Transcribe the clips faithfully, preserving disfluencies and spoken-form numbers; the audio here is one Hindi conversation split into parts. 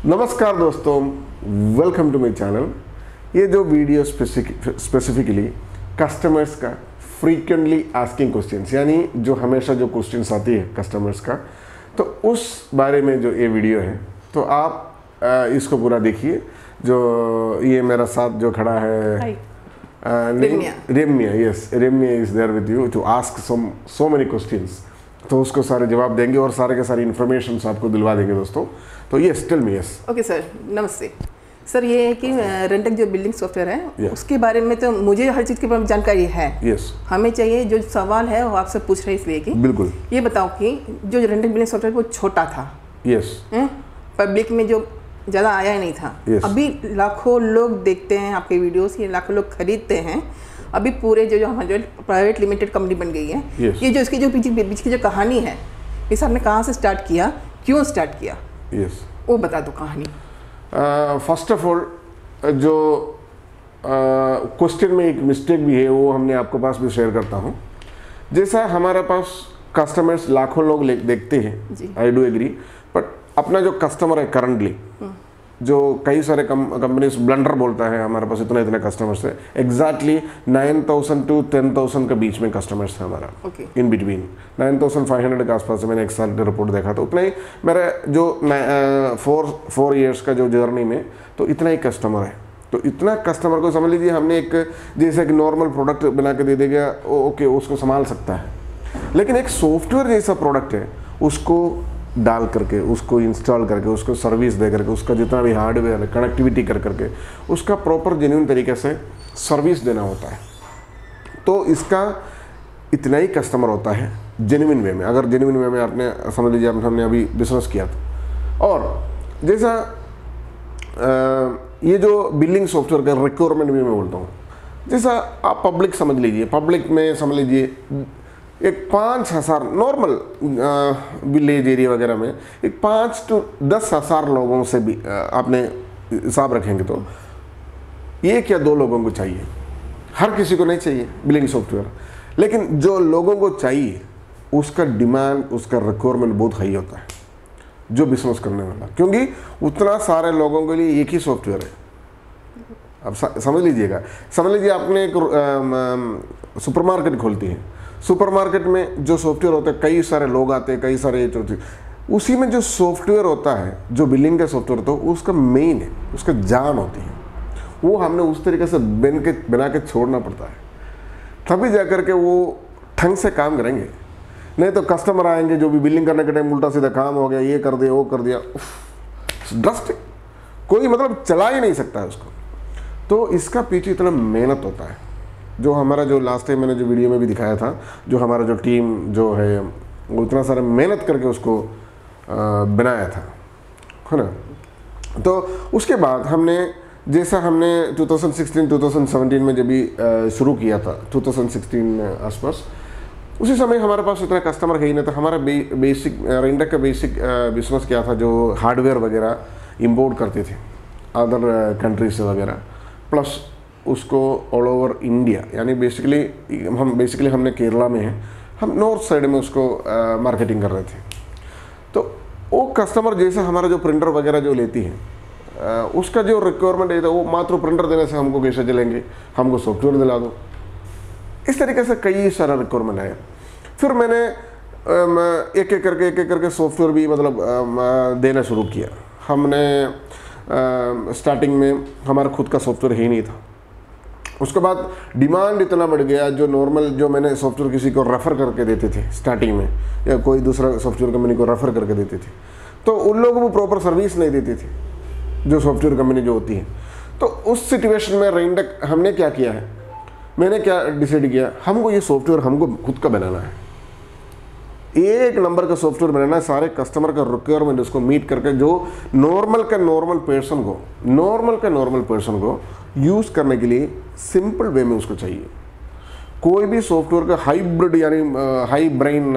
नमस्कार दोस्तों, वेलकम टू माई चैनल। ये जो वीडियो स्पेसिफिकली कस्टमर्स का फ्रीक्वेंटली आस्किंग क्वेश्चंस, यानी जो हमेशा जो क्वेश्चंस आती है कस्टमर्स का, तो उस बारे में जो ये वीडियो है, तो आप इसको पूरा देखिए। जो ये मेरा साथ जो खड़ा है Remya, yes Remya is there with you to ask some so many questions. तो उसको सारे जवाब देंगे और सारे के सारे इन्फॉर्मेशन आपको दिलवा देंगे दोस्तों। तो yes, tell me. Yes okay sir, नमस्ते सर। ये है कि रेंटेक जो बिल्डिंग सॉफ्टवेयर है yeah. उसके बारे में तो मुझे हर चीज़ के बारे में जानकारी है। yes. हमें चाहिए जो सवाल है वो आपसे पूछ रहे हैं इसलिए कि बिल्कुल ये बताओ कि जो रेंटेक बिल्डिंग सॉफ्टवेयर वो छोटा था, yes. पब्लिक में जो ज़्यादा आया ही नहीं था। yes. अभी लाखों लोग देखते हैं आपके वीडियोस, ये लाखों लोग खरीदते हैं। अभी पूरे जो जो हमारे जो प्राइवेट लिमिटेड कंपनी बन गई है, yes. ये जो इसकी जो पीछे बीच की जो कहानी है, इस आपने कहाँ से स्टार्ट किया, क्यों स्टार्ट किया, yes. वो बता दो कहानी। फर्स्ट ऑफ ऑल जो क्वेश्चन uh, में एक मिस्टेक भी है वो हमने आपके पास भी शेयर करता हूँ। जैसा हमारे पास कस्टमर्स लाखों लोग देखते हैं, आई डू एग्री, बट अपना जो कस्टमर है करंटली, जो कई सारे कंपनीज ब्लंडर बोलता है हमारे पास इतना इतने कस्टमर्स है, exactly nine thousand to ten thousand के बीच में कस्टमर्स है हमारा, in between nine thousand five hundred के आसपास मैंने एक साल रिपोर्ट देखा। तो उतना ही मेरा जो फोर फोर इयर्स का जो जर्नी में, तो इतना ही कस्टमर है। तो इतना कस्टमर को समझ लीजिए हमने एक जैसे कि नॉर्मल प्रोडक्ट बना के दे देगा, ओके उसको संभाल सकता है, लेकिन एक सॉफ्टवेयर जैसा प्रोडक्ट है उसको डाल करके, उसको इंस्टॉल करके, उसको सर्विस दे करके, उसका जितना भी हार्डवेयर है कनेक्टिविटी कर करके उसका प्रॉपर जेन्युइन तरीके से सर्विस देना होता है। तो इसका इतना ही कस्टमर होता है जेन्युइन वे में। अगर जेन्युइन वे में आपने समझ लीजिए हमने अभी बिजनेस किया था, और जैसा आ, ये जो बिलिंग सॉफ्टवेयर का रिक्वायरमेंट भी मैं बोलता हूँ, जैसा आप पब्लिक समझ लीजिए, पब्लिक में समझ लीजिए एक पाँच हज़ार नॉर्मल विलेज एरिया वगैरह में एक पाँच टू दस हज़ार लोगों से भी आपने हिसाब रखेंगे तो एक या दो लोगों को चाहिए। हर किसी को नहीं चाहिए बिलिंग सॉफ्टवेयर, लेकिन जो लोगों को चाहिए उसका डिमांड, उसका रिक्वायरमेंट बहुत हाई होता है जो बिजनेस करने वाला, क्योंकि उतना सारे लोगों के लिए एक ही सॉफ्टवेयर है। अब समझ लीजिएगा, समझ लीजिए आपने एक सुपरमार्केट खोलती है, सुपरमार्केट में जो सॉफ्टवेयर होता है, कई सारे लोग आते हैं, कई सारे उसी में जो सॉफ्टवेयर होता है, जो बिलिंग का सॉफ्टवेयर होता है, उसका मेन है, उसका जान होती है, वो हमने उस तरीके से बन के बना के छोड़ना पड़ता है, तभी जाकर के वो ढंग से काम करेंगे। नहीं तो कस्टमर आएंगे जो भी बिलिंग करने के टाइम उल्टा सीधा काम हो गया, ये कर दिया वो कर दिया, ड्रास्टिक, कोई मतलब चला ही नहीं सकता है उसको। तो इसका पीछे इतना मेहनत होता है। जो हमारा जो लास्ट टाइम मैंने जो वीडियो में भी दिखाया था, जो हमारा जो टीम जो है वो इतना सारा मेहनत करके उसको बनाया था, है ना। तो उसके बाद हमने जैसा हमने two thousand sixteen two thousand seventeen में जब भी शुरू किया था, टू थाउजेंड सिक्सटीन आसपास, उसी समय हमारे पास इतना कस्टमर है ही नहीं था। हमारा बे, बेसिक रेंटेक का बेसिक बिजनेस क्या था, जो हार्डवेयर वगैरह इंपोर्ट करते थे अदर कंट्रीज से वगैरह, प्लस उसको ऑल ओवर इंडिया, यानी बेसिकली हम बेसिकली हमने केरला में है, हम नॉर्थ साइड में उसको मार्केटिंग कर रहे थे। तो वो कस्टमर जैसे हमारा जो प्रिंटर वगैरह जो लेती है, आ, उसका जो रिक्वायरमेंट है, वो मात्र प्रिंटर देने से हमको कैसे चलेंगे, हमको सॉफ्टवेयर दिला दो। इस तरीके से कई सारा रिक्वायरमेंट आया। फिर मैंने एक एक करके एक एक करके सॉफ्टवेयर भी मतलब देना शुरू किया। हमने स्टार्टिंग में हमारा खुद का सॉफ्टवेयर ही नहीं था, उसके बाद डिमांड इतना बढ़ गया, जो नॉर्मल जो मैंने सॉफ्टवेयर किसी को रेफ़र करके देते थे स्टार्टिंग में, या कोई दूसरा सॉफ्टवेयर कंपनी को रेफ़र करके देते थे, तो उन लोगों को प्रॉपर सर्विस नहीं देती थी जो सॉफ्टवेयर कंपनी जो होती है। तो उस सिचुएशन में रेंटेक हमने क्या किया है, मैंने क्या डिसाइड किया, हमको ये सॉफ्टवेयर हमको खुद का बनाना है, एक नंबर का सॉफ्टवेयर बनाना है, सारे कस्टमर का रिक्वायरमेंट उसको मीट करके, जो नॉर्मल का नॉर्मल पर्सन को नॉर्मल का नॉर्मल पर्सन को यूज़ करने के लिए सिंपल वे में उसको चाहिए। कोई भी सॉफ्टवेयर का हाइब्रिड यानी हाई ब्रेन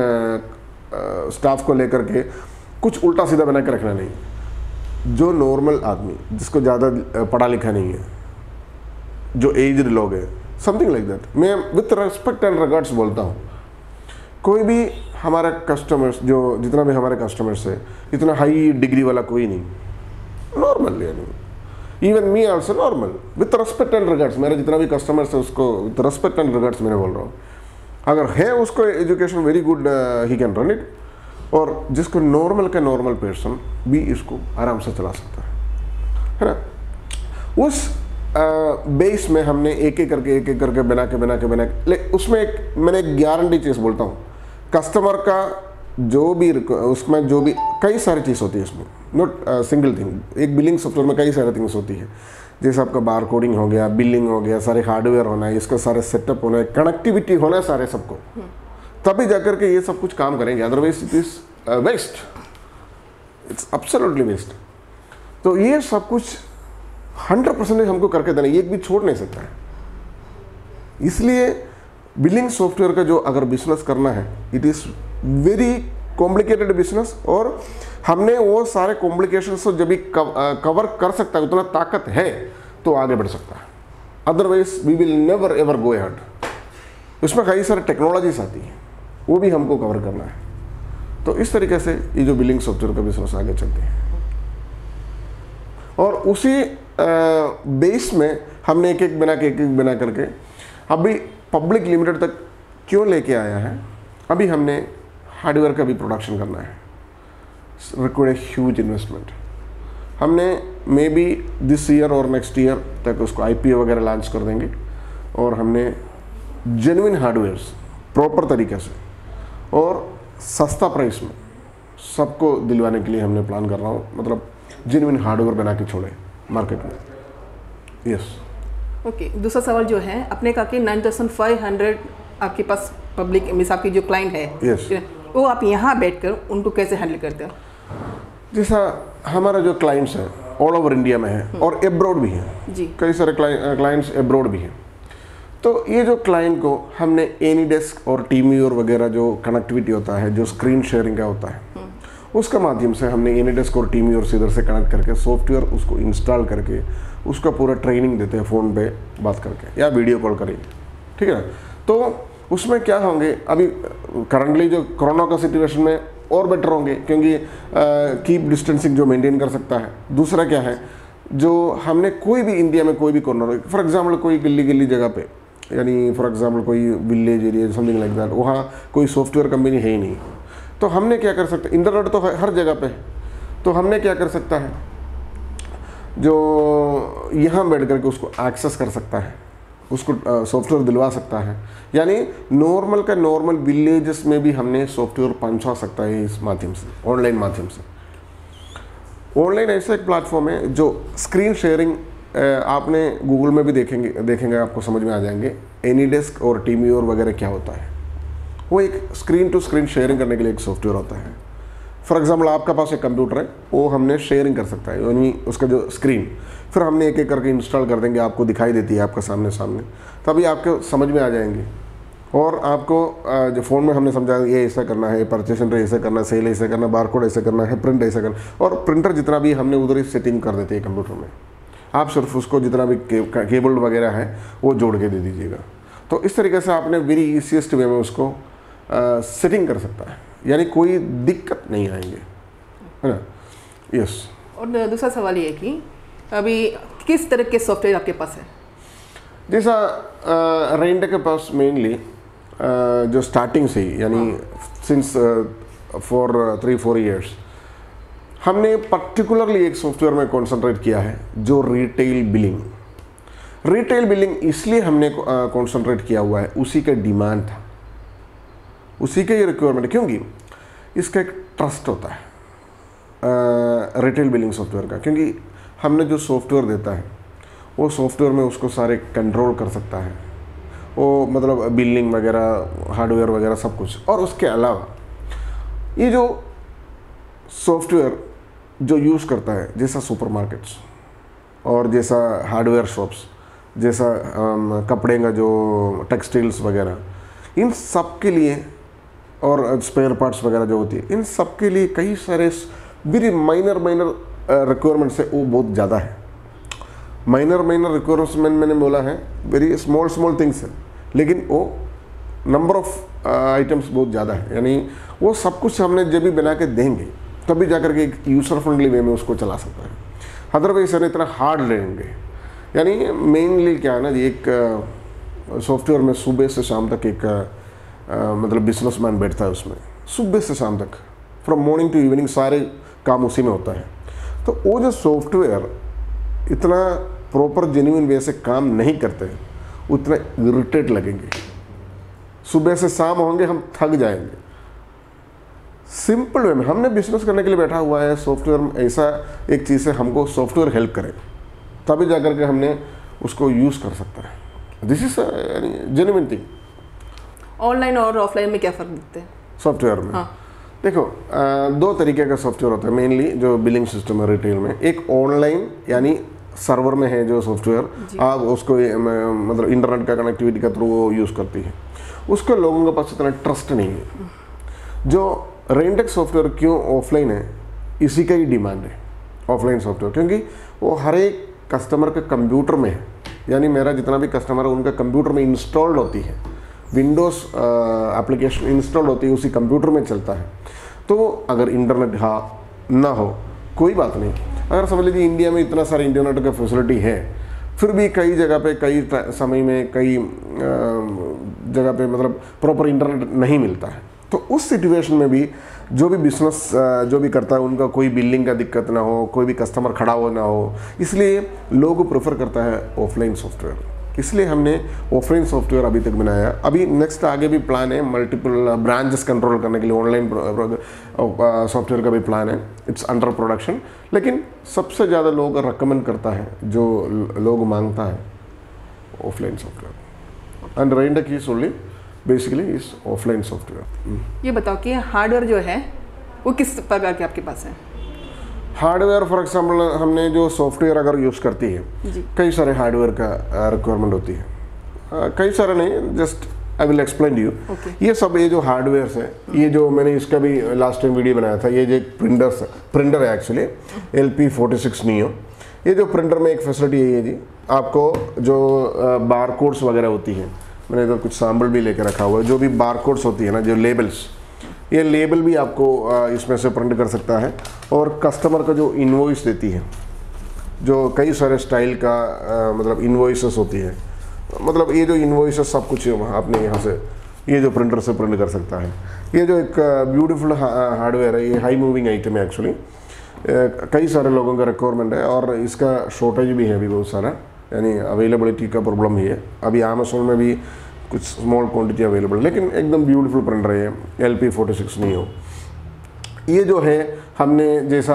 स्टाफ को लेकर के कुछ उल्टा सीधा बना के रखना नहीं। जो नॉर्मल आदमी जिसको ज़्यादा पढ़ा लिखा नहीं है, जो एज्ड लोग हैं, समथिंग लाइक दैट, मैं विथ रेस्पेक्ट एंड रिगार्ड्स बोलता हूँ, कोई भी हमारा कस्टमर्स जो जितना भी हमारे कस्टमर्स है, इतना हाई डिग्री वाला कोई नहीं, नॉर्मल, यानी even me also normal with respect and regards. मेरे जितना भी कस्टमर्स है उसको विथ रेस्पेक्ट एंड रिगार्ड्स मैंने बोल रहा हूँ। अगर है उसको education very good, he can run it. और जिसको नॉर्मल का नॉर्मल पर्सन भी इसको आराम से चला सकता है, है ना। उस बेस uh, में हमने एक एक करके एक एक करके बना के बना के बना के ले, उसमें एक मैंने एक गारंटी चीज़ बोलता हूँ, कस्टमर का जो भी उसमें जो भी कई सारी चीज़ होती है इसमें, नॉट सिंगल थिंग। एक बिलिंग सॉफ्टवेयर में कई सारी थिंग्स होती है, जैसे आपका बार कोडिंग हो गया, बिलिंग हो गया, सारे हार्डवेयर होना है, इसका सारे सेटअप होना है, कनेक्टिविटी होना है सारे सबको, तभी जाकर के ये सब कुछ काम करेंगे। Otherwise it is waste, it's absolutely waste. तो ये सब कुछ हंड्रेड परसेंट हमको करके देना, एक भी छोड़ नहीं सकता है। इसलिए बिलिंग सॉफ्टवेयर का जो अगर बिजनेस करना है, it is very complicated business, और हमने वो सारे कॉम्प्लिकेशंस को जब भी कवर कर सकता है, उतना ताकत है तो आगे बढ़ सकता है। Otherwise we will never ever go ahead. उसमें कई सारे टेक्नोलॉजीज आती हैं, वो भी हमको कवर करना है। तो इस तरीके से ये जो बिलिंग सॉफ्टवेयर का बिजनेस आगे चलते हैं, और उसी बेस में हमने एक एक बना के एक एक बना करके अभी पब्लिक लिमिटेड तक क्यों लेके आया है। अभी हमने हार्डवेयर का भी प्रोडक्शन करना है, रिक्वायर्ड ह्यूज इन्वेस्टमेंट। हमने मे बी दिस ईयर और नेक्स्ट ईयर तक उसको आईपीओ वगैरह लॉन्च कर देंगे, और हमने जेन्युइन हार्डवेयर्स प्रॉपर तरीके से और सस्ता प्राइस में सबको दिलवाने के लिए हमने प्लान कर रहा हूँ। मतलब जेन्युइन हार्डवेयर बना के छोड़े मार्केट में। यस ओके okay, दूसरा सवाल जो है, आपने कहा कि नाइन थाउजेंड फाइव हंड्रेड आपके पास पब्लिक मीन्स आपकी जो क्लाइंट है, yes. वो आप यहाँ बैठकर उनको कैसे हैंडल करते हो? जैसा हमारा जो क्लाइंट्स हैं ऑल ओवर इंडिया में है और एब्रॉड भी हैं जी, कई सारे क्लाइंट्स एब्रॉड भी हैं। तो ये जो क्लाइंट को हमने एनीडेस्क और टीमव्यूअर वगैरह जो कनेक्टिविटी होता है, जो स्क्रीन शेयरिंग का होता है, उसका माध्यम से हमने एनीडेस्क और टीमव्यूअर से इधर से कनेक्ट करके सॉफ्टवेयर उसको इंस्टॉल करके उसका पूरा ट्रेनिंग देते हैं फ़ोन पे बात करके या वीडियो कॉल करेंगे, ठीक है ना। तो उसमें क्या होंगे, अभी करंटली जो कोरोना का सिचुएशन में और बेटर होंगे, क्योंकि कीप डिस्टेंसिंग जो मेंटेन कर सकता है। दूसरा क्या है, जो हमने कोई भी इंडिया में कोई भी कॉर्नर, फॉर एग्जांपल कोई गिल्ली गिल्ली जगह पे, यानी फॉर एग्जांपल कोई village area something like that, वहाँ कोई सॉफ्टवेयर कंपनी है ही नहीं, तो हमने क्या कर सकते, इंटरनेट तो हर जगह पे है, तो हमने क्या कर सकता है, जो यहाँ बैठ करके उसको एक्सेस कर सकता है, उसको सॉफ्टवेयर दिलवा सकता है। यानी नॉर्मल का नॉर्मल विलेजेस में भी हमने सॉफ्टवेयर पहुंचा सकता है इस माध्यम से, ऑनलाइन माध्यम से। ऑनलाइन ऐसा एक प्लेटफॉर्म है जो स्क्रीन शेयरिंग, आपने गूगल में भी देखेंगे देखेंगे आपको समझ में आ जाएंगे एनीडेस्क और टीमव्यूअर वगैरह क्या होता है। वो एक स्क्रीन टू स्क्रीन शेयरिंग करने के लिए एक सॉफ्टवेयर होता है। फॉर एग्जाम्पल आपका पास एक कंप्यूटर है, वो हमने शेयरिंग कर सकता है, यानी उसका जो स्क्रीन फिर हमने एक एक करके इंस्टॉल कर देंगे, आपको दिखाई देती है आपका सामने सामने, तभी आपको समझ में आ जाएंगे। और आपको जो फ़ोन में हमने समझाया ये ऐसा करना है, परचेस एंट्री ऐसा करना है, सेल ऐसा करना है, बारकोड ऐसा करना है, प्रिंट ऐसा करना, और प्रिंटर जितना भी हमने उधर ही सेटिंग कर देते हैं कंप्यूटर में। आप सिर्फ उसको जितना भी के, केबल वगैरह है वो जोड़ के दे दीजिएगा। तो इस तरीके से आपने वेरी ईजीएस्ट वे में उसको सेटिंग कर सकता है, यानी कोई दिक्कत नहीं आएंगे, है ना। यस। और दूसरा सवाल ये है कि अभी किस तरह के सॉफ्टवेयर आपके पास है? जैसा रेंट के पास मेनली जो स्टार्टिंग से ही, यानी since for three four years हमने पर्टिकुलरली एक सॉफ्टवेयर में कॉन्सेंट्रेट किया है जो रिटेल बिलिंग। रिटेल बिलिंग इसलिए हमने कॉन्सेंट्रेट किया हुआ है, उसी का डिमांड था, उसी का ये रिक्वायरमेंट, क्योंकि इसका एक ट्रस्ट होता है रिटेल बिलिंग सॉफ्टवेयर का, क्योंकि हमने जो सॉफ्टवेयर देता है वो सॉफ्टवेयर में उसको सारे कंट्रोल कर सकता है, वो मतलब बिलिंग वगैरह, हार्डवेयर वगैरह सब कुछ। और उसके अलावा ये जो सॉफ्टवेयर जो यूज़ करता है, जैसा सुपरमार्केट्स और जैसा हार्डवेयर शॉप्स, जैसा कपड़े का जो टेक्सटाइल्स वगैरह, इन सब के लिए, और स्पेयर पार्ट्स वगैरह जो होती है, इन सब के लिए कई सारे वेरी माइनर माइनर रिक्वायरमेंट्स है, वो बहुत ज़्यादा है। माइनर माइनर रिक्वायरमेंट्स में मैंने बोला है वेरी स्मॉल स्मॉल थिंग्स है, लेकिन वो नंबर ऑफ आइटम्स बहुत ज़्यादा है। यानी वो सब कुछ हमने जब भी बना के देंगे तभी जाकर के एक यूज़र फ्रेंडली वे में उसको चला सकता है। अदरवाइज यानी इतना हार्ड रहेंगे। यानी मेनली क्या है ना जी, एक सॉफ्टवेयर में सुबह से शाम तक एक आ, मतलब बिजनेसमैन बैठता है उसमें, सुबह से शाम तक, फ्रॉम मॉर्निंग टू इवनिंग सारे काम उसी में होता है। तो वो जो सॉफ्टवेयर इतना प्रॉपर जेन्युइन वे से काम नहीं करते, उतना इरिटेट लगेंगे, सुबह से शाम होंगे हम थक जाएंगे। सिंपल वे में हमने बिजनेस करने के लिए बैठा हुआ है, सॉफ्टवेयर ऐसा एक चीज़ है, हमको सॉफ्टवेयर हेल्प करे तभी जाकर के हमने उसको यूज़ कर सकता है। This is genuine thing. Online और ऑफलाइन में क्या फ़र्क दिखते हैं सॉफ्टवेयर में? हाँ। देखो आ, दो तरीके का सॉफ्टवेयर होता है मेनली जो बिलिंग सिस्टम है रिटेल में। एक ऑनलाइन यानी सर्वर में है जो सॉफ्टवेयर, आप उसको मतलब इंटरनेट का कनेक्टिविटी का थ्रू वो यूज़ करती है, उसको लोगों के पास इतना ट्रस्ट नहीं है। जो रेंटेक्स सॉफ्टवेयर क्यों ऑफलाइन है, इसी का ही डिमांड है ऑफलाइन सॉफ्टवेयर, क्योंकि वो हर एक कस्टमर के कंप्यूटर में है। यानी मेरा जितना भी कस्टमर है उनका कंप्यूटर में इंस्टॉल्ड होती है, विंडोज़ एप्लीकेशन इंस्टॉल होती है, उसी कंप्यूटर में चलता है। तो अगर इंटरनेट हाँ ना हो कोई बात नहीं, अगर समझ लीजिए इंडिया में इतना सारा इंटरनेट का फैसिलिटी है, फिर भी कई जगह पे कई समय में कई जगह पे मतलब प्रॉपर इंटरनेट नहीं मिलता है, तो उस सिचुएशन में भी जो भी बिजनेस जो भी करता है उनका कोई बिलिंग का दिक्कत ना हो, कोई भी कस्टमर खड़ा हो ना हो, इसलिए लोग प्रेफर करता है ऑफलाइन सॉफ्टवेयर। इसलिए हमने ऑफलाइन सॉफ्टवेयर अभी तक बनाया। अभी नेक्स्ट आगे भी प्लान है, मल्टीपल ब्रांचेस कंट्रोल करने के लिए ऑनलाइन सॉफ्टवेयर का भी प्लान है, इट्स अंडर प्रोडक्शन। लेकिन सबसे ज़्यादा लोग रिकमेंड करता है, जो लोग मांगता है offline software, and Rentech is only basically is offline software. ये बताओ कि हार्डवेयर जो है वो किस प्रकार के आपके पास है? हार्डवेयर फॉर एग्जाम्पल हमने जो सॉफ्टवेयर अगर यूज़ करती है, कई सारे हार्डवेयर का रिक्वायरमेंट होती है, uh, कई सारे नहीं, just I will explain you. ये सब ये जो हार्डवेयर है, ये जो मैंने इसका भी लास्ट टाइम वीडियो बनाया था, ये जो प्रिंटर प्रिंटर है actually L P forty six Neo. ये जो प्रिंटर में एक फैसिलिटी है ये जी, आपको जो बार कोड्स वगैरह होती है, मैंने तो कुछ सैम्पल भी लेके रखा हुआ है, जो भी बार कोड्स होती है ना, जो लेबल्स, ये लेबल भी आपको इसमें से प्रिंट कर सकता है। और कस्टमर का जो इनवॉइस देती है, जो कई सारे स्टाइल का आ, मतलब इनवॉइसेस होती है, मतलब ये जो इनवॉइसेस सब कुछ आपने यहाँ से ये जो प्रिंटर से प्रिंट कर सकता है। ये जो एक ब्यूटीफुल हार्डवेयर है, ये हाई मूविंग आइटम है एक्चुअली, कई सारे लोगों का रिक्वायरमेंट है और इसका शॉर्टेज भी है अभी बहुत सारा, यानी अवेलेबिलिटी का प्रॉब्लम ही है। अभी अमेज़ोन में भी कुछ स्मॉल क्वांटिटी अवेलेबल, लेकिन एकदम ब्यूटीफुल प्रिंटर है ये L P forty six Neo. ये जो है हमने जैसा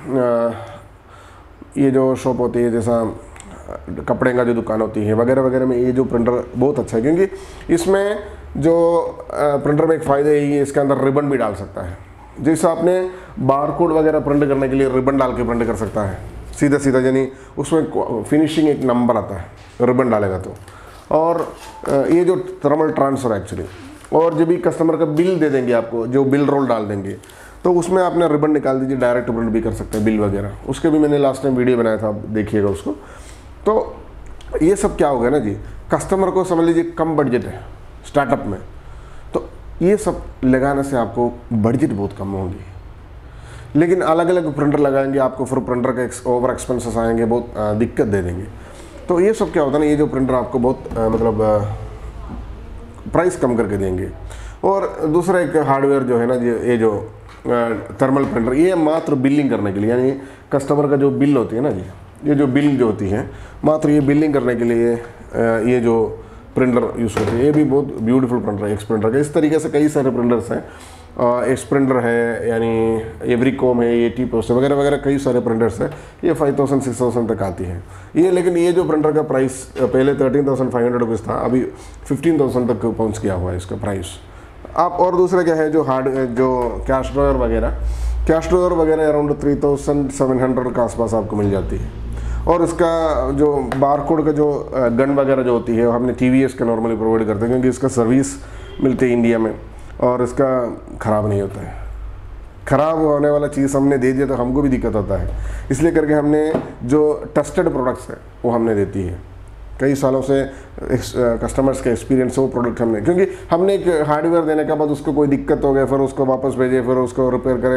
ये जो शॉप होती है, जैसा कपड़े का जो दुकान होती है वगैरह वगैरह में, ये जो प्रिंटर बहुत अच्छा है, क्योंकि इसमें जो प्रिंटर में एक फ़ायदा यही है, इसके अंदर रिबन भी डाल सकता है। जैसा आपने बार कोड वगैरह प्रिंट करने के लिए रिबन डाल के प्रिंट कर सकता है सीधा सीधा, यानी उसमें फिनिशिंग एक नंबर आता है रिबन डालेगा तो। और ये जो थर्मल ट्रांसफ़र एक्चुअली, और जब भी कस्टमर का बिल दे देंगे आपको, जो बिल रोल डाल देंगे, तो उसमें आपने रिबन निकाल दीजिए, डायरेक्ट प्रिंट भी कर सकते हैं बिल वगैरह। उसके भी मैंने लास्ट टाइम वीडियो बनाया था, आप देखिएगा उसको। तो ये सब क्या हो गया ना जी, कस्टमर को समझ लीजिए कम बजट है स्टार्टअप में, तो ये सब लगाने से आपको बजट बहुत कम होगी। लेकिन अलग अलग प्रिंटर लगाएंगे आपको, फिर प्रिंटर का ओवर एक्सपेंसेस आएंगे, बहुत आ, दिक्कत दे देंगे। तो ये सब क्या होता है ना, ये जो प्रिंटर आपको बहुत आ, मतलब आ, प्राइस कम करके देंगे। और दूसरा एक हार्डवेयर जो है ना, ये जो थर्मल प्रिंटर, ये मात्र बिलिंग करने के लिए, यानी कस्टमर का जो बिल होती है ना जी, ये जो बिल जो होती है मात्र ये बिलिंग करने के लिए ये जो प्रिंटर यूज़ होती है, ये भी बहुत ब्यूटीफुल प्रिंटर है एक्स प्रिंटर का। इस तरीके से कई सारे प्रिंटर्स हैं, एक्स प्रिंटर है, यानी एवरीकॉम है, ये टी पोस्ट वगैरह वगैरह कई सारे प्रिंटर्स हैं। ये फाइव थाउजेंड सिक्स थाउजेंड तक आती है ये। लेकिन ये जो प्रिंटर का प्राइस पहले thirteen thousand five hundred rupees था, अभी फिफ्टीन थाउजेंड तक पहुंच गया हुआ है इसका प्राइस। आप और दूसरा क्या है, जो हार्ड जो कैश ड्रॉयर वगैरह कैश ड्रॉयर वगैरह around three thousand seven hundred के आसपास आपको मिल जाती है। और इसका जो बारकोड का जो गन वगैरह जो होती है, हमने टी वी एस का नॉर्मली प्रोवाइड करते हैं, क्योंकि इसका सर्विस मिलती है इंडिया में और इसका ख़राब नहीं होता है। ख़राब होने वाला चीज़ हमने दे दिया तो हमको भी दिक्कत होता है, इसलिए करके हमने जो ट्रस्टेड प्रोडक्ट्स है वो हमने देती है। कई सालों से कस्टमर्स का एक्सपीरियंस वो प्रोडक्ट हमने, क्योंकि हमने एक हार्डवेयर देने के बाद उसको कोई दिक्कत हो गया, फिर उसको वापस भेजे, फिर उसको रिपेयर करें,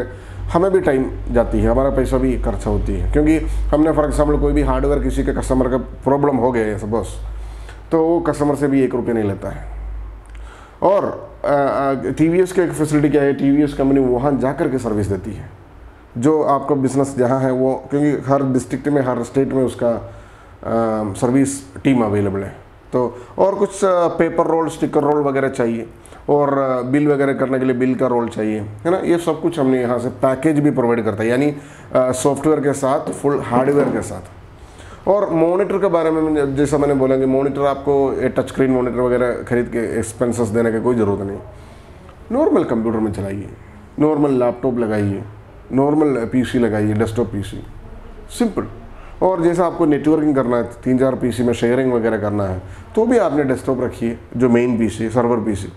हमें भी टाइम जाती है, हमारा पैसा भी खर्चा होती है, क्योंकि हमने फॉर एग्जाम्पल कोई भी हार्डवेयर किसी के कस्टमर का प्रॉब्लम हो गया है सपोज, तो वो कस्टमर से भी एक रुपये नहीं लेता है। और टी वी एस की एक फैसिलिटी क्या है, टी वी एस कंपनी वहाँ जा कर के सर्विस देती है, जो आपका बिजनेस जहाँ है वो, क्योंकि हर डिस्ट्रिक्ट में हर स्टेट में उसका आ, सर्विस टीम अवेलेबल है। तो और कुछ पेपर रोल, स्टिकर रोल वगैरह चाहिए, और बिल वगैरह करने के लिए बिल का रोल चाहिए, है ना। ये सब कुछ हमने यहाँ से पैकेज भी प्रोवाइड करता है, यानी सॉफ्टवेयर के साथ, फुल हार्डवेयर के साथ। और मॉनिटर के बारे में जैसा मैंने बोला कि मॉनिटर आपको टच स्क्रीन मॉनिटर वगैरह खरीद के एक्सपेंसेस देने की कोई ज़रूरत नहीं। नॉर्मल कंप्यूटर में चलाइए, नॉर्मल लैपटॉप लगाइए, नॉर्मल पीसी लगाइए, डेस्कटॉप पीसी, सिंपल। और जैसा आपको नेटवर्किंग करना है, तीन चार पीसी में शेयरिंग वगैरह करना है, तो भी आपने डेस्कटॉप रखिए, जो मेन पीसी, सर्वर पीसी,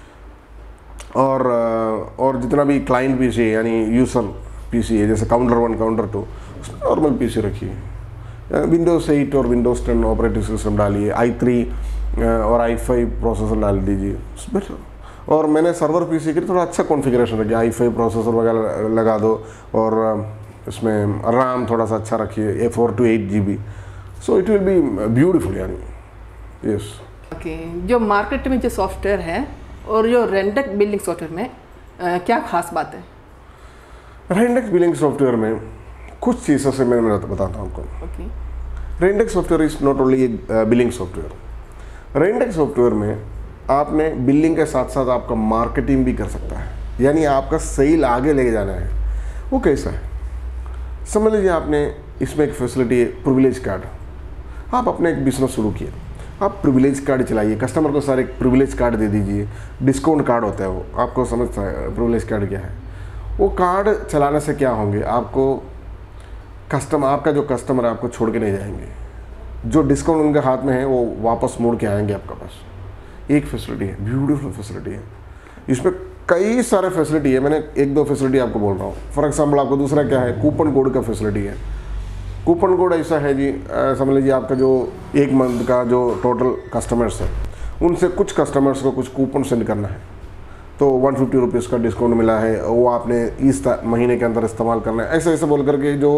और और जितना भी क्लाइंट पीसी है यानी यूजर पीसी है, जैसे काउंटर वन, काउंटर टू, उसमें नॉर्मल पीसी रखिए। विंडोज़ एट और विंडोज़ टेन ऑपरेटिंग सिस्टम डालिए, आई थ्री और आई फाइव प्रोसेसर डाल दीजिए, बेटर। और मैंने सर्वर पीसी के लिए थोड़ा अच्छा कॉन्फ़िगरेशन रखिए, आई फाइव प्रोसेसर वगैरह लगा दो, और इसमें रैम थोड़ा सा अच्छा रखिए, a four to eight G B, so it will be beautiful यानी। यस ओके, जो मार्केट में जो सॉफ्टवेयर है और जो रेंडेक्स बिलिंग सॉफ्टवेयर में आ, क्या खास बात है? रेंडेक्स बिलिंग सॉफ्टवेयर में कुछ चीज़ों से मैं बताता हूँ आपको। Okay, Rendex software is not only billing software. Rendex software में आपने बिलिंग के साथ साथ आपका मार्केटिंग भी कर सकता है, यानी आपका सेल आगे लेके जाना है। वो कैसा है, समझ लीजिए आपने इसमें एक फैसिलिटी है प्रिविलेज कार्ड। आप अपने एक बिजनेस शुरू किए, आप प्रिविलेज कार्ड चलाइए, कस्टमर को सारे प्रिविलेज कार्ड दे दीजिए, डिस्काउंट कार्ड होता है वो, आपको समझता है प्रिविलेज कार्ड क्या है। वो कार्ड चलाने से क्या होंगे, आपको कस्टमर, आपका जो कस्टमर है आपको छोड़ के नहीं जाएंगे, जो डिस्काउंट उनके हाथ में है वो वापस मोड़ के आएंगे आपका पास। एक फैसिलिटी है, ब्यूटीफुल फैसिलिटी है। इसमें कई सारे फैसिलिटी है, मैंने एक दो फैसिलिटी आपको बोल रहा हूँ। फॉर एग्जाम्पल आपको दूसरा क्या है, कूपन कोड का फैसिलिटी है। कूपन कोड ऐसा है जी, समझ लीजिए आपका जो एक मंथ का जो टोटल कस्टमर्स है, उनसे कुछ कस्टमर्स को कुछ कूपन सेंड करना है, तो वन फिफ्टी रुपीज़ का डिस्काउंट मिला है, वो आपने इस महीने के अंदर इस्तेमाल करना है, ऐसे ऐसे बोल करके जो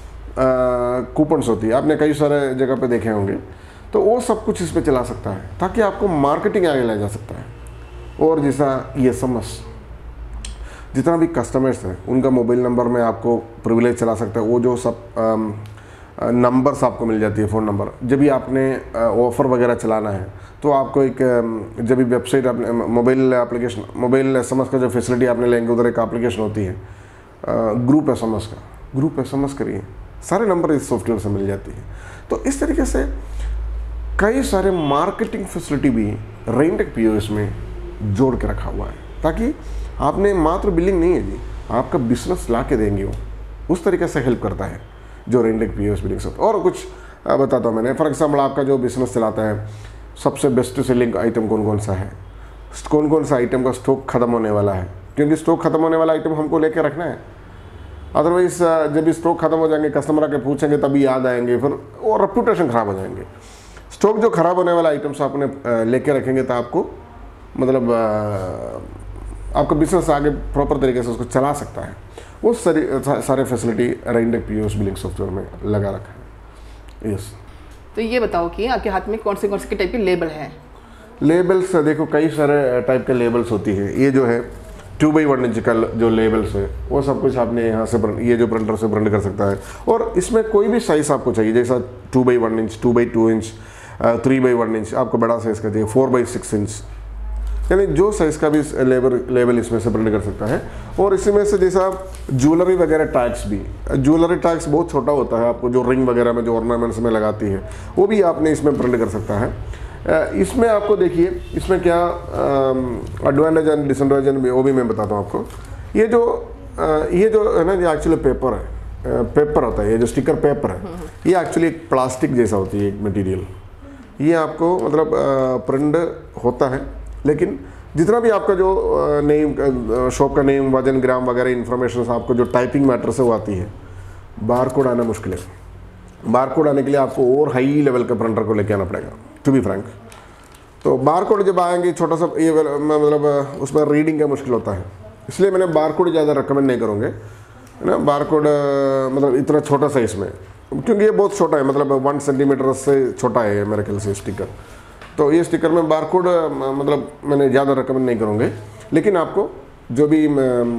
कूपन्स होती है, आपने कई सारे जगह पे देखे होंगे, तो वो सब कुछ इस पर चला सकता है, ताकि आपको मार्केटिंग आगे लाया जा सकता है। और जैसा ये समस, जितना भी कस्टमर्स हैं उनका मोबाइल नंबर में आपको प्रिविलेज चला सकता है, वो जो सब नंबर्स आपको मिल जाती है, फ़ोन नंबर। जब भी आपने ऑफ़र वगैरह चलाना है तो आपको एक, जब भी वेबसाइट आपने मोबाइल एप्लीकेशन, मोबाइल एसएमएस का जो फैसिलिटी आपने लेंगे, उधर एक एप्लीकेशन होती है ग्रुप एसएमएस का, ग्रुप एसएमएस करिए, सारे नंबर इस सॉफ्टवेयर से मिल जाती है। तो इस तरीके से कई सारे मार्केटिंग फैसिलिटी भी रेंडेक्स पीओएस में जोड़ के रखा हुआ है, ताकि आपने मात्र बिलिंग नहीं है जी, आपका बिजनेस ला के देंगे वो, उस तरीके से हेल्प करता है जो रेंडेक्स पीओएस बिलिंग सब। और कुछ बताता हूँ मैंने, फॉर एग्जाम्पल आपका जो बिजनेस चलाता है, सबसे बेस्ट सेलिंग आइटम कौन कौन सा है, कौन कौन सा आइटम का स्टॉक खत्म होने वाला है, क्योंकि स्टॉक खत्म होने वाला आइटम हमको लेके रखना है। अदरवाइज जब स्टॉक खत्म हो जाएंगे, कस्टमर आके पूछेंगे तभी याद आएंगे, फिर और रेपुटेशन ख़राब हो जाएंगे। स्टॉक जो ख़राब होने वाला आइटम्स आपने लेके रखेंगे तो आपको मतलब आपका बिजनेस आगे प्रॉपर तरीके से उसको चला सकता है। वो सारी सारे facility Rendex POS billing software में लगा रखा है। यस, तो ये बताओ कि आपके हाथ में कौन से कौन से टाइप के लेबल हैं? लेबल्स देखो, कई सारे टाइप के लेबल्स होती है। ये जो है टू बाई वन इंच का जो लेबल्स है, वो सब कुछ आपने यहाँ से, ये जो प्रिंटर से प्रिंट कर सकता है। और इसमें कोई भी साइज़ आपको चाहिए, जैसा two by one inch, two by two inch, three by one inch, आपको बड़ा साइज़ का चाहिए, फोर बाई सिक्स इंच, यानी जो साइज़ का भी लेबल लेबल इसमें से प्रिंट कर सकता है। और इसी में से जैसा ज्वेलरी वगैरह टैग्स भी, ज्वेलरी टैग्स बहुत छोटा होता है, आपको जो रिंग वगैरह में जो ऑर्नामेंट्स में लगाती है, वो भी आपने इसमें प्रिंट कर सकता है। इसमें आपको देखिए, इसमें क्या एडवांटेज एंड डिसएडवांटेज वो भी मैं बताता हूँ आपको। ये जो ये जो है ना, ये एक्चुअली पेपर है, पेपर होता है, ये जो स्टिकर पेपर है, ये एक्चुअली एक प्लास्टिक जैसा होती है एक मटेरियल। ये आपको मतलब प्रिंट होता है, लेकिन जितना भी आपका जो नेम, शॉप का नेम, वजन, ग्राम वगैरह इन्फॉर्मेशन आपको जो टाइपिंग मैटर से वो आती है, बार कोड आना मुश्किल है। बार कोड आने के लिए आपको और हाई लेवल के प्रिंटर को लेके आना पड़ेगा, टू बी फ्रैंक। तो बार कोड जब आएंगे, छोटा सा ये मतलब उसमें रीडिंग का मुश्किल होता है, इसलिए मैंने बार कोड ज़्यादा रिकमेंड नहीं करूँगे। है ना, बार कोड मतलब इतना छोटा साइज में, क्योंकि ये बहुत छोटा है, मतलब वन सेंटीमीटर से छोटा है मेरे ख्याल से स्टिकर। तो ये स्टिकर में बार कोड मतलब मैंने ज़्यादा रिकमेंड नहीं करूँगे, लेकिन आपको जो भी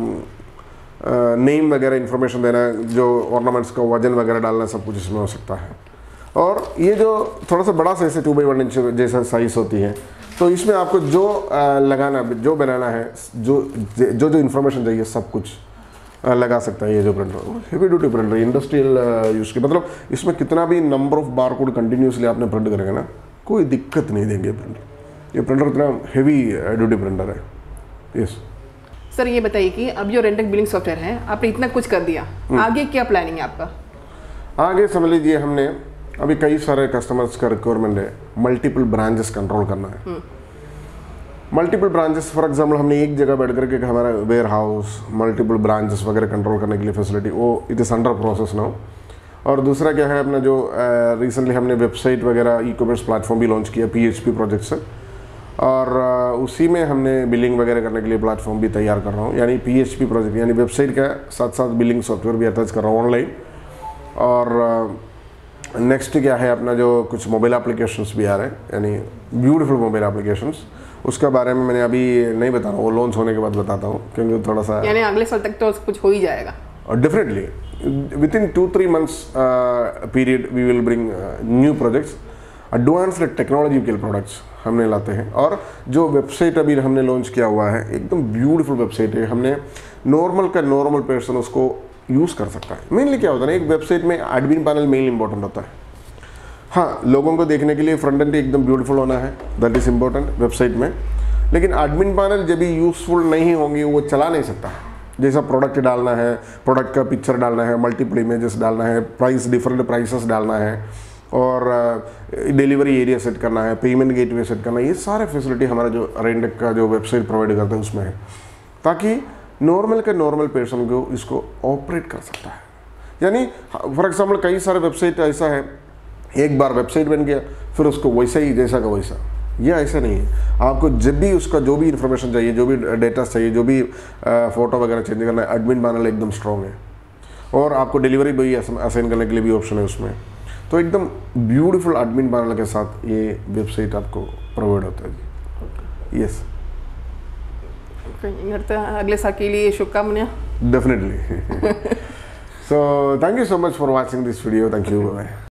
नेम वगैरह इन्फॉर्मेशन देना है, जो ऑर्नामेंट्स का वजन वगैरह डालना है, सब कुछ इसमें हो सकता है। और ये जो थोड़ा सा बड़ा साइज है, टू बाई वन इंच जैसा साइज होती है, तो इसमें आपको जो लगाना, जो बनाना है, जो जो जो इन्फॉर्मेशन चाहिए सब कुछ लगा सकता है ये जो printer. Heavy duty printer, industrial use की, मतलब इसमें कितना भी number of bar code continuously आपने प्रिंट करेंगे ना, कोई दिक्कत नहीं देंगे प्रिंटर। ये प्रिंटर इतना हेवी ड्यूटी प्रिंटर है। यस सर, ये बताइए कि अब जो रेंटेक बिलिंग सॉफ्टवेयर है, आपने इतना कुछ कर दिया, आगे क्या प्लानिंग है आपका? आगे समझ लीजिए, हमने अभी कई सारे कस्टमर्स का रिक्वायरमेंट है, मल्टीपल ब्रांचेस कंट्रोल करना है। मल्टीपल ब्रांचेस, फॉर एग्जांपल हमने एक जगह बैठ करके हमारा वेयर हाउस, मल्टीपल ब्रांचेस वगैरह कंट्रोल करने के लिए फैसिलिटी, वो it is under process now. और दूसरा क्या है, अपना जो रिसेंटली हमने वेबसाइट वगैरह ई कॉमर्स प्लेटफॉर्म भी लॉन्च किया पीएचपी प्रोजेक्ट से, और uh, उसी में हमने बिलिंग वगैरह करने के लिए प्लेटफॉर्म भी तैयार कर रहा हूँ, यानी पीएचपी प्रोजेक्ट, यानी वेबसाइट का साथ साथ बिलिंग सॉफ्टवेयर भी अटैच कर रहा हूँ ऑनलाइन। और नेक्स्ट uh, क्या है, अपना जो कुछ मोबाइल एप्लीकेशंस भी आ रहे हैं, यानी ब्यूटीफुल मोबाइल एप्लीकेशंस, उसके बारे में मैंने अभी नहीं बता रहा हूँ, वो लॉन्च होने के बाद बताता हूँ, क्योंकि थोड़ा सा, यानी अगले साल तक तो कुछ हो ही जाएगा। और definitely within two three months period we will bring new projects, advanced technology के प्रोडक्ट्स हमने लाते हैं। और जो वेबसाइट अभी हमने लॉन्च किया हुआ है, एकदम ब्यूटीफुल वेबसाइट है, हमने नॉर्मल का नॉर्मल पर्सन उसको यूज़ कर सकता है। मेनली क्या होता है ना, एक वेबसाइट में एडमिन पैनल मेन इंपॉर्टेंट होता है। हाँ, लोगों को देखने के लिए फ्रंट एंड एकदम ब्यूटीफुल होना है, दैट इज़ इम्पोर्टेंट वेबसाइट में, लेकिन एडमिन पैनल जब भी यूज़फुल नहीं होंगी वो चला नहीं सकता। जैसा प्रोडक्ट डालना है, प्रोडक्ट का पिक्चर डालना है, मल्टीपल इमेजेस डालना है, प्राइस डिफरेंट प्राइसेस डालना है, और डिलीवरी एरिया सेट करना है, पेमेंट गेटवे सेट करना है, ये सारे फैसिलिटी हमारा जो रेंटेक का जो वेबसाइट प्रोवाइड करता है उसमें है, ताकि नॉर्मल के नॉर्मल पर्सन को इसको ऑपरेट कर सकता है। यानी फॉर एग्जाम्पल कई सारे वेबसाइट ऐसा है, एक बार वेबसाइट बन गया फिर उसको वैसा ही जैसा का वैसा, ये ऐसा नहीं है। आपको जब भी उसका जो भी इन्फॉर्मेशन चाहिए, जो भी डेटा चाहिए, जो भी फ़ोटो वगैरह चेंज करना है, एडमिन पैनल एकदम स्ट्रॉन्ग है, और आपको डिलीवरी भी असाइन करने के लिए भी ऑप्शन है उसमें। तो एकदम ब्यूटीफुल एडमिन पैनल के साथ ये वेबसाइट आपको प्रोवाइड होता है जी। यस, अगले साल के लिए शुभकामनाएं। Definitely. So thank you so much for watching this video. Thank you.